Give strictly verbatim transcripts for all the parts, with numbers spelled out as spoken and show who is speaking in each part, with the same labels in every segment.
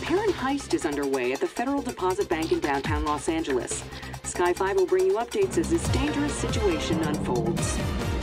Speaker 1: apparent heist is underway at the Federal Deposit Bank in downtown Los Angeles. Sky five will bring you updates as this dangerous situation unfolds.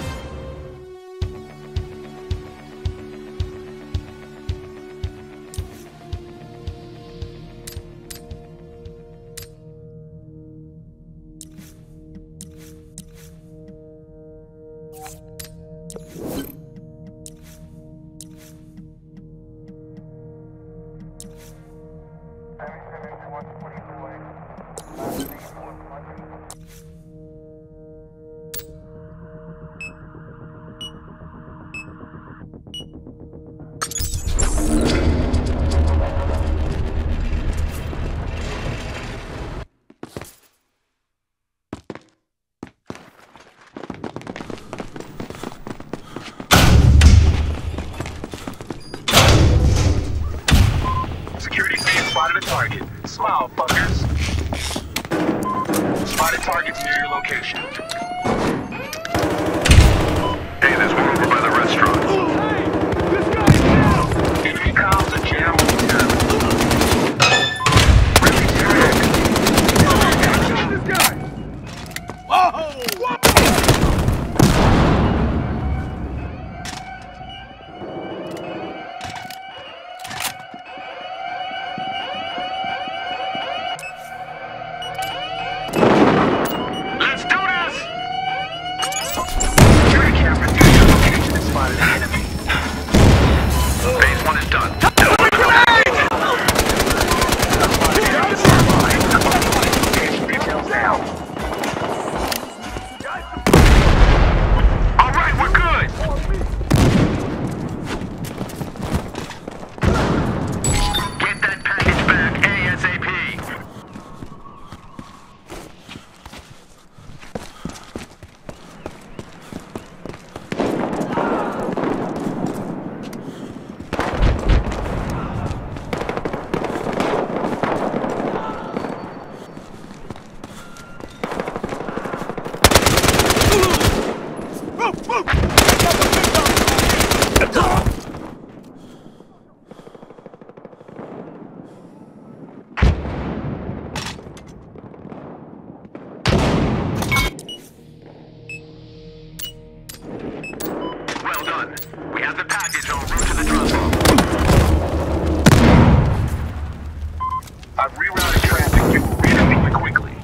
Speaker 2: Spotted a target. Smile, fuckers. Spotted targets near your location.
Speaker 3: Hey, there's one over by the restaurant.
Speaker 2: Hey! This guy's down! Enemy comms are jammed with him. Really tag. This guy! Whoa! Whoa! I've rerouted traffic to reasonably quickly.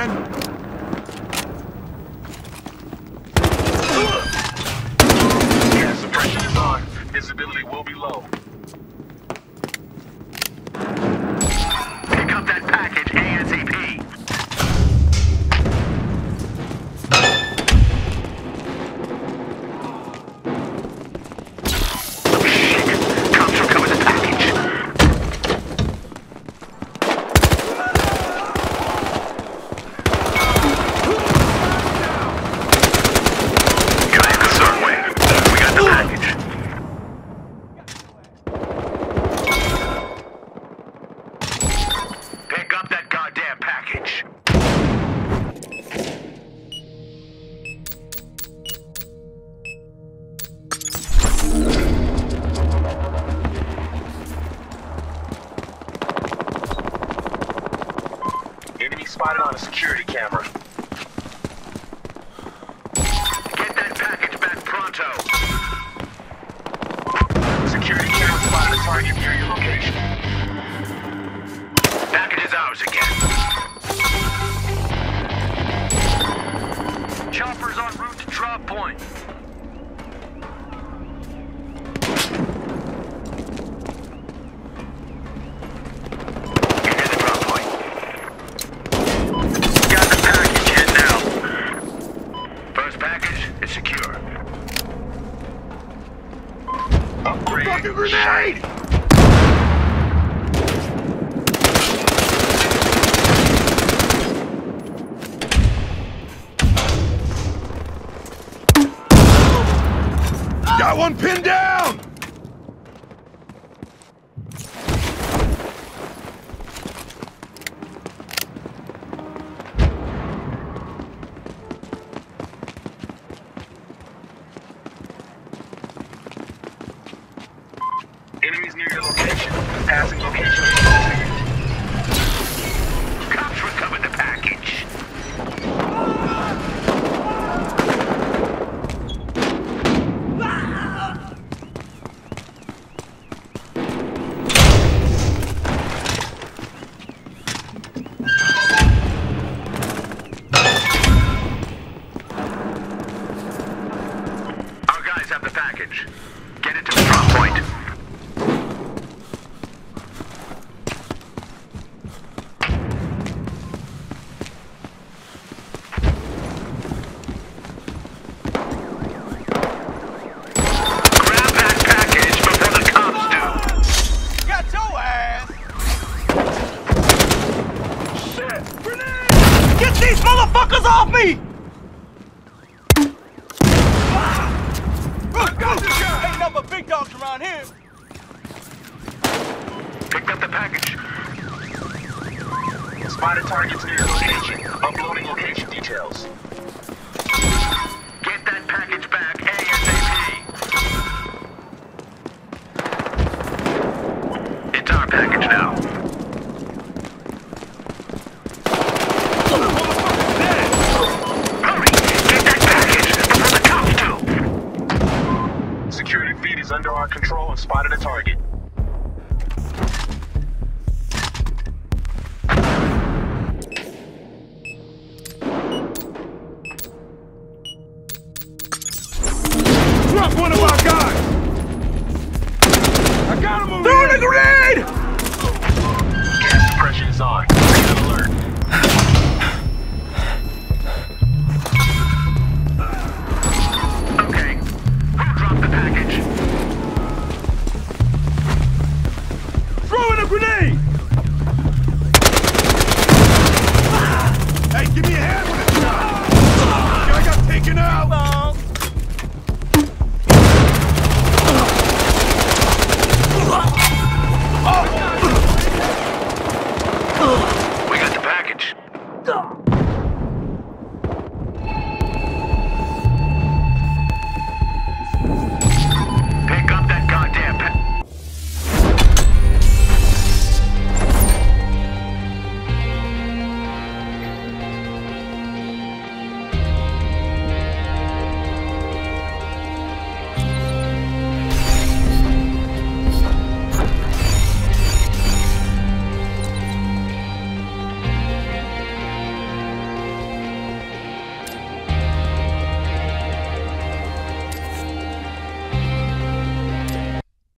Speaker 4: time!
Speaker 2: Gas suppression is on. Visibility will be low.
Speaker 3: Pick up that package ASAP. Cops are coming to package. Command the third way. We got the package. Pick up that goddamn package.
Speaker 2: Enemy spotted on a security camera.
Speaker 3: Get that package back pronto.
Speaker 2: Security camera spotted a target near your location.
Speaker 3: Package is ours again. Choppers en route to drop point. Get to the drop point. Got the package in now. First package is secure.
Speaker 2: Upgrade.
Speaker 4: Fucking grenade! Got one pinned down!
Speaker 2: Enemies near your location. Passing location.
Speaker 3: Cops recovered the package. Our guys have the package. Get it to the drop point. Grab that package before the cops do.
Speaker 4: Got your ass! Shit! Grenade! Get these motherfuckers off me! Run, go! Ain't nothing but big dogs around here.
Speaker 3: Picked up the package.
Speaker 2: Spotted targets near your location. Uploading location details.
Speaker 3: Get that package back ASAP. It's our package now. Hurry! Get that package before the cops do.
Speaker 2: Security feed is under our control and spotted a target.
Speaker 4: Drop one of our guys! I got him over here! Throw the grenade!
Speaker 2: Gas suppression is on.